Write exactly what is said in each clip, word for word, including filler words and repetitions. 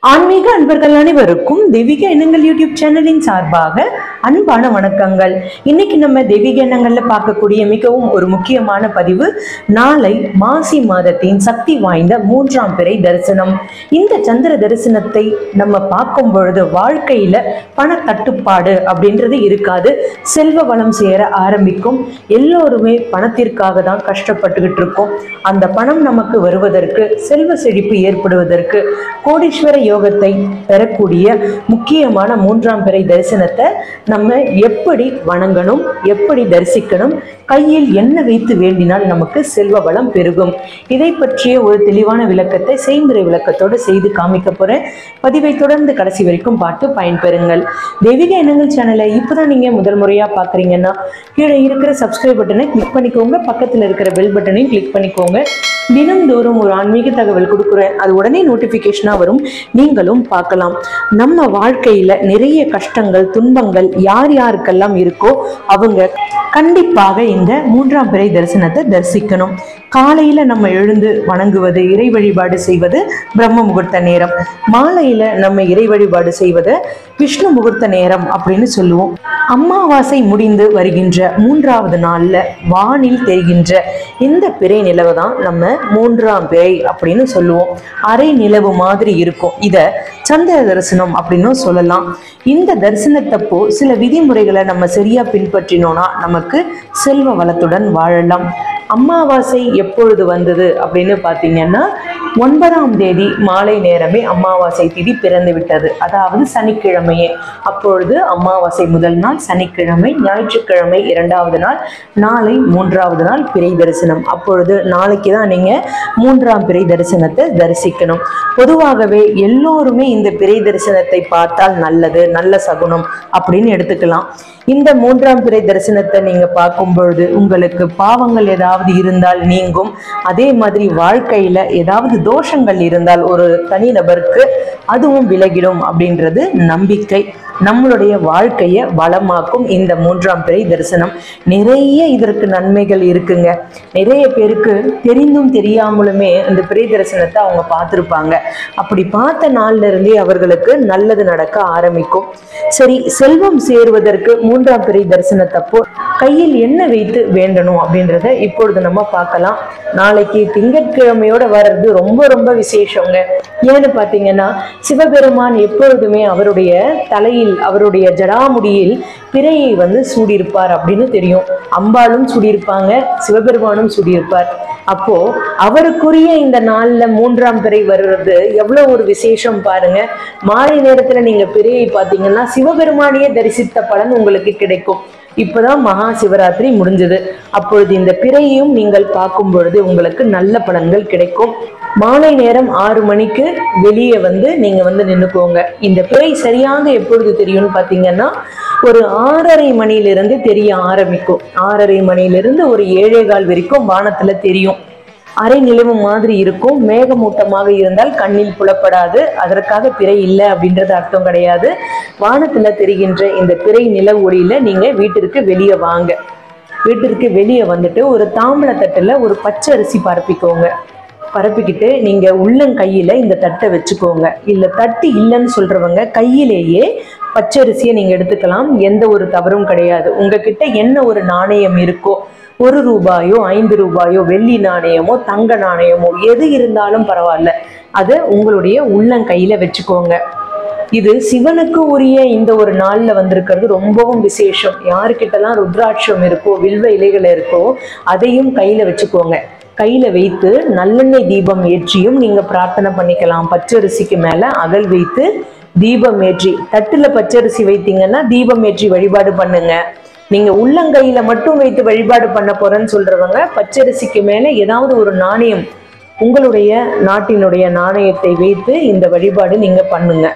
ஆன்மீக அன்பர்கள் அனைவருக்கும் தெய்வீக எண்ணங்கள் யூடியூப் சேனலின் சார்பாக அன்பான வணக்கங்கள். இன்னைக்கு நம்ம தெய்வீக எண்ணங்கள்ல பார்க்கக்கூடிய மிகவும் ஒரு முக்கியமான பதிவு, நாளை மாசி மாதத்தின் சக்தி வாய்ந்த மூன்றாம் பிறை தரிசனம். இந்த சந்திர தரிசனத்தை நம்ம பார்க்கும் பொழுது வாழ்க்கையில பண தட்டுப்பாடு அப்படின்றது இருக்காது, செல்வ வளம் சேர ஆரம்பிக்கும். எல்லோருமே பணத்திற்காக தான் கஷ்டப்பட்டுக்கிட்டு இருக்கோம். அந்த பணம் நமக்கு வருவதற்கு, செல்வ செழிப்பு ஏற்படுவதற்கு, கோடீஸ்வர யோகத்தை பெறக்கூடிய முக்கியமான மூன்றாம் பிறை தரிசனத்தை நம்ம எப்படி வணங்கணும், எப்படி தரிசிக்கணும், கையில் என்ன வைத்து வேண்டினால் நமக்கு செல்வ வளம் பெருகும், இதை பற்றிய ஒரு தெளிவான விளக்கத்தை செய்முறை விளக்கத்தோடு செய்து காமிக்க போறேன். பதிவை தொடர்ந்து கடைசி வரைக்கும் பார்த்து பயன்பெறுங்கள். தெய்வீக எண்ணங்கள் சேனலை இப்பதான் நீங்க முதல் முறையா பாக்குறீங்கன்னா கீழே இருக்கிற சப்ஸ்கிரைப் பட்டனை கிளிக் பண்ணிக்கோங்க, பக்கத்துல இருக்கிற பெல் பட்டனையும் கிளிக் பண்ணிக்கோங்க. தினம்தோறும் ஒரு ஆன்மீக தகவல் கொடுக்குறேன், அது உடனே நோட்டிபிகேஷனா வரும், நீங்களும் பார்க்கலாம். நம்ம வாழ்க்கையில நிறைய கஷ்டங்கள், துன்பங்கள் யார் யாருக்கெல்லாம் இருக்கோ அவங்க கண்டிப்பாக இந்த மூன்றாம் பிறை தரிசனத்தை தரிசிக்கணும். காலையில நம்ம எழுந்து வணங்குவது, இறை வழிபாடு செய்வது பிரம்ம முகூர்த்த நேரம். மாலையில நம்ம இறை வழிபாடு செய்வது விஷ்ணு முகூர்த்த நேரம் அப்படின்னு சொல்லுவோம். அமாவாசை முடிந்து வருகின்ற மூன்றாவது நாள்ல வானில் தெரிகின்ற இந்த பிறை நிலவு தான் நம்ம மூன்றாம் பிறை அப்படின்னு சொல்லுவோம். அரை நிலவு மாதிரி இருக்கும். இத சந்திர தரிசனம் அப்படின்னு சொல்லலாம். இந்த தரிசனத்தப்போ சில விதிமுறைகளை நம்ம சரியா பின்பற்றினோம்னா நமக்கு செல்வ வளத்துடன் வாழலாம். அமாவாசை எப்பொழுது வந்தது அப்படின்னு பார்த்தீங்கன்னா ஒன்பதாம் தேதி மாலை நேரமே அமாவாசை திதி பிறந்து விட்டது, அதாவது சனிக்கிழமையே. அப்பொழுது அமாவாசை முதல் நாள் சனிக்கிழமை, ஞாயிற்றுக்கிழமை இரண்டாவது நாள், நாளை மூன்றாவது நாள் பிறை தரிசனம். அப்பொழுது நாளைக்கு தான் நீங்க மூன்றாம் பிறை தரிசனத்தை தரிசிக்கணும். பொதுவாகவே எல்லோருமே இந்த பிறை தரிசனத்தை பார்த்தால் நல்லது, நல்ல சகுனம் அப்படின்னு எடுத்துக்கலாம். இந்த மூன்றாம் பிறை தரிசனத்தை நீங்க பார்க்கும் பொழுது உங்களுக்கு பாவங்கள் ஏதாவது இருந்தால் நீங்கும். அதே மாதிரி வாழ்க்கையில ஏதாவது தோஷங்கள் இருந்தால் ஒரு தனி நபருக்கு அதுவும் விலகிடும் அப்படின்றது நம்பிக்கை. நம்மளுடைய வாழ்க்கையை வளமாக்கும் இந்த மூன்றாம் பிறை தரிசனம். நிறைய இதற்கு நன்மைகள் இருக்குங்க. நிறைய பேருக்கு தெரிந்தும் தெரியாமலுமே இந்த பிறை தரிசனத்தை அவங்க பார்த்துருப்பாங்க. அப்படி பார்த்த நாள்ல இருந்தே அவர்களுக்கு நல்லது நடக்க ஆரம்பிக்கும். சரி, செல்வம் சேருவதற்கு மூன்றாம் பிறை தரிசனத்தப்போ கையில் என்ன வைத்து வேண்டணும் அப்படின்றத இப்பொழுது நம்ம பார்க்கலாம். நாளைக்கு திங்கட்கிழமையோட வர்றது ரொம்ப ரொம்ப விசேஷங்க. ஏன்னு பார்த்தீங்கன்னா சிவபெருமான் எப்பொழுதுமே அவருடைய தலையில், அவருடைய ஜடாமுடியில் பிறையை வந்து சூடியிருப்பார் அப்படின்னு தெரியும். அம்பாளும் சூடியிருப்பாங்க, சிவபெருமானும் சூடியிருப்பார். அப்போ அவருக்குரிய இந்த நாள்ல மூன்றாம் பிறை வர்றது எவ்வளவு ஒரு விசேஷம் பாருங்க. மாலை நேரத்துல நீங்க பிறையை பார்த்தீங்கன்னா சிவபெருமானையே தரிசித்த பலன் உங்களுக்கு கிடைக்கும். இப்பதான் மகா சிவராத்திரி முடிஞ்சது. அப்பொழுது இந்த பிறையையும் நீங்கள் பார்க்கும் பொழுது உங்களுக்கு நல்ல பலன்கள் கிடைக்கும். மாலை நேரம் ஆறு மணிக்கு வெளியே வந்து நீங்க வந்து நின்னுக்கோங்க. இந்த பிறை சரியாக எப்பொழுது தெரியும்னு பாத்தீங்கன்னா ஒரு ஆறரை மணியிலிருந்து தெரிய ஆரம்பிக்கும். ஆறரை மணியிலிருந்து ஒரு ஏழே கால் வரைக்கும் வானத்துல தெரியும். அரை நிலவு மாதிரி இருக்கும். மேகமூட்டமாக இருந்தால் கண்ணில் புலப்படாது, அதற்காக பிறை இல்லை அப்படின்றது அர்த்தம் கிடையாது. வானத்துல தெரிகின்ற இந்த பிறை நில ஒளியில நீங்க வீட்டிற்கு வெளியே வாங்க. வீட்டிற்கு வெளியே வந்துட்டு ஒரு தாம்பள தட்டுல ஒரு பச்சை அரிசி பரப்பிக்கோங்க. பரப்பிக்கிட்டு நீங்க உள்ளங்கையில இந்த தட்டை வச்சுக்கோங்க. இல்ல தட்டு இல்லைன்னு சொல்றவங்க கையிலேயே பச்சரிசியை நீங்க எடுத்துக்கலாம், எந்த ஒரு தவறும் கிடையாது. உங்ககிட்ட என்ன ஒரு நாணயம் இருக்கோ, ஒரு ரூபாயோ ஐந்து ரூபாயோ வெள்ளி நாணயமோ தங்க நாணயமோ எது இருந்தாலும் பரவாயில்ல, அதை உங்களுடைய உள்ளங்கையில வச்சுக்கோங்க. இது சிவனுக்கு உரிய இந்த ஒரு நாள்ல வந்திருக்கிறது ரொம்பவும் விசேஷம். யாருக்கிட்டலாம் ருத்ராட்சம் இருக்கோ, வில்வ இலைகள் இருக்கோ அதையும் கையில வச்சுக்கோங்க. கையில வைத்து நல்லெண்ணெய் தீபம் ஏற்றியும் நீங்க பிரார்த்தனை பண்ணிக்கலாம். பச்சரிசிக்கு மேல அகல் வைத்து தீபம் ஏற்றி, தட்டுல பச்சரிசி வைத்தீங்கன்னா தீபம் ஏற்றி வழிபாடு பண்ணுங்க. நீங்க உள்ளங்கையில மட்டும் வைத்து வழிபாடு பண்ண போறேன்னு சொல்றவங்க பச்சரிசிக்கு மேல ஏதாவது ஒரு நாணயம், உங்களுடைய நாட்டினுடைய நாணயத்தை வைத்து இந்த வழிபாடு நீங்க பண்ணுங்க.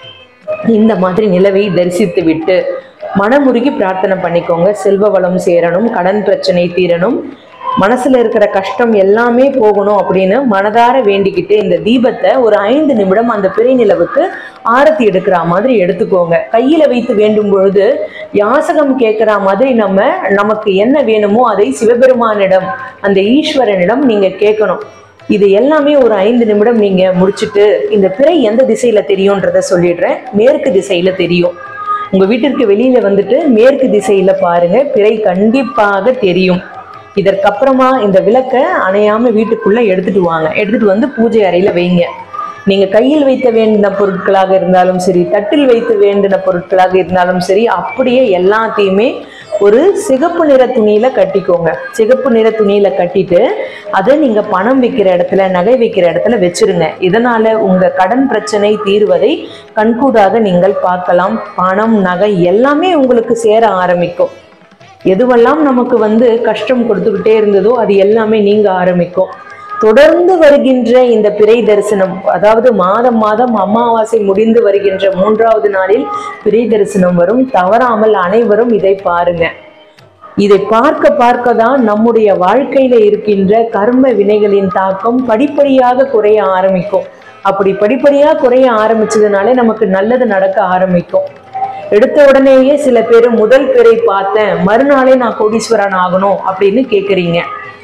இந்த மாதிரி நிலவை தரிசித்து விட்டு மனமுருகி பிரார்த்தனை பண்ணிக்கோங்க. செல்வ வளம் சேரணும், கடன் பிரச்சனை தீரணும், மனசுல இருக்கிற கஷ்டம் எல்லாமே போகணும் அப்படின்னு மனதார வேண்டிக்கிட்டு இந்த தீபத்தை ஒரு ஐந்து நிமிடம் அந்த பிறை நிலவுக்கு ஆரத்தி எடுக்கிற மாதிரி எடுத்துக்கோங்க. கையில வைத்து வேண்டும் பொழுது யாசகம் கேட்கிற மாதிரி நம்ம நமக்கு என்ன வேணுமோ அதை சிவபெருமானிடம், அந்த ஈஸ்வரனிடம் நீங்க கேட்கணும். இது எல்லாமே ஒரு ஐந்து நிமிடம் நீங்க முடிச்சுட்டு இந்த பிறை எந்த திசையில தெரியும்ன்றத சொல்லிடுறேன். மேற்கு திசையில தெரியும். உங்க வீட்டிற்கு வெளியில வந்துட்டு மேற்கு திசையில பாருங்க, பிறை கண்டிப்பாக தெரியும். இதற்கப்புறமா இந்த விளக்கை அணையாம வீட்டுக்குள்ள எடுத்துட்டு வாங்க. எடுத்துட்டு வந்து பூஜை அறையில வைங்க. நீங்க கையில் வைத்த வேண்டின பொருட்களாக இருந்தாலும் சரி, தட்டில் வைத்து வேண்டின பொருட்களாக இருந்தாலும் சரி, அப்படியே எல்லாத்தையுமே ஒரு சிகப்பு நிற துணியில கட்டிக்கோங்க. சிகப்பு நிற துணியில கட்டிட்டு அதை நீங்க பணம் வைக்கிற இடத்துல, நகை வைக்கிற இடத்துல வச்சிருங்க. இதனால உங்க கடன் பிரச்சனை தீர்வதை கண்கூடாக நீங்கள் பார்க்கலாம். பணம், நகை எல்லாமே உங்களுக்கு சேர ஆரம்பிக்கும். எதுவெல்லாம் நமக்கு வந்து கஷ்டம் கொடுத்துக்கிட்டே இருந்ததோ அது எல்லாமே நீங்க ஆரம்பிக்கும். தொடர்ந்து வருகின்ற இந்த பிறை தரிசனம், அதாவது மாதம் மாதம் அமாவாசை முடிந்து வருகின்ற மூன்றாவது நாளில் பிறை தரிசனம் வரும். தவறாமல் அனைவரும் இதை பாருங்க. இதை பார்க்க பார்க்க தான் நம்முடைய வாழ்க்கையில இருக்கின்ற கர்ம வினைகளின் தாக்கம் படிப்படியாக குறைய ஆரம்பிக்கும். அப்படி படிப்படியாக குறைய ஆரம்பிச்சதுனாலே நமக்கு நல்லது நடக்க ஆரம்பிக்கும். எடுத்த உடனேயே சில பேர் முதல் பிறை பார்த்தேன், மறுநாளே நான் கோடீஸ்வரன் ஆகணும் அப்படின்னு கேட்குறீங்க.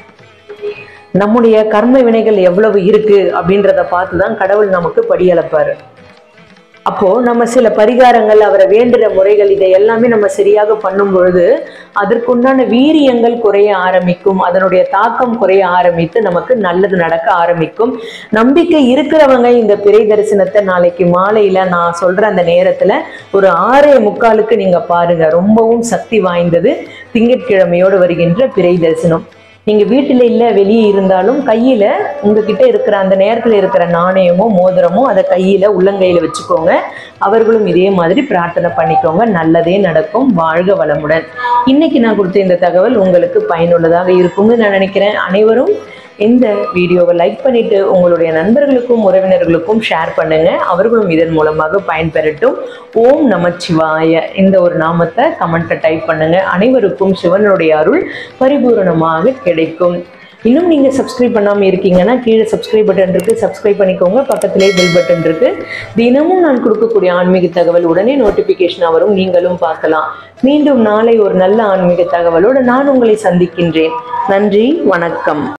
நம்முடைய கர்ம வினைகள் எவ்வளவு இருக்கு அப்படின்றத பார்த்துதான் கடவுள் நமக்கு படியளப்பாரு. அப்போ நம்ம சில பரிகாரங்கள், அவரை வேண்டுற முறைகள், இதை எல்லாமே நம்ம சரியாக பண்ணும் பொழுது அதற்குண்டான வீரியங்கள் குறைய ஆரம்பிக்கும். அதனுடைய தாக்கம் குறைய ஆரம்பித்து நமக்கு நல்லது நடக்க ஆரம்பிக்கும். நம்பிக்கை இருக்கிறவங்க இந்த பிறை தரிசனத்தை நாளைக்கு மாலையில நான் சொல்ற அந்த நேரத்துல ஒரு ஆறே முக்காலுக்கு நீங்க பாருங்க. ரொம்பவும் சக்தி வாய்ந்தது திங்கட்கிழமையோடு வருகின்ற பிறை தரிசனம். நீங்க வீட்டில இல்ல வெளியே இருந்தாலும் கையில உங்ககிட்ட இருக்கிற அந்த நேரத்துல இருக்கிற நாணயமோ மோதிரமோ அதை கையில உள்ளங்கையில வச்சுக்கோங்க. அவர்களும் இதே மாதிரி பிரார்த்தனை பண்ணிக்கோங்க. நல்லதே நடக்கும். வாழ்க வளமுடன். இன்னைக்கு நான் கொடுத்த இந்த தகவல் உங்களுக்கு பயனுள்ளதாக இருக்கும்னு நான் நினைக்கிறேன். அனைவரும் இந்த வீடியோவை லைக் பண்ணிட்டு உங்களுடைய நண்பர்களுக்கும் உறவினர்களுக்கும் ஷேர் பண்ணுங்க. அவர்களும் இதன் மூலமாக பயன்பெறட்டும். ஓம் நமச்சிவாய இந்த ஒரு நாமத்தை கமெண்ட்ல டைப் பண்ணுங்க. அனைவருக்கும் சிவனுடைய அருள் பரிபூரணமாக கிடைக்கும். இன்னும் நீங்க சப்ஸ்கிரைப் பண்ணாம இருக்கீங்கன்னா கீழே சப்ஸ்கிரைப் பட்டன் இருக்கு, சப்ஸ்கிரைப் பண்ணிக்கோங்க. பக்கத்திலே பெல் பட்டன் இருக்கு. தினமும் நான் கொடுக்கக்கூடிய ஆன்மீக தகவல் உடனே நோட்டிபிகேஷன் வரும், நீங்களும் பார்க்கலாம். மீண்டும் நாளை ஒரு நல்ல ஆன்மீக தகவலோடு நான் உங்களை சந்திக்கின்றேன். நன்றி, வணக்கம்.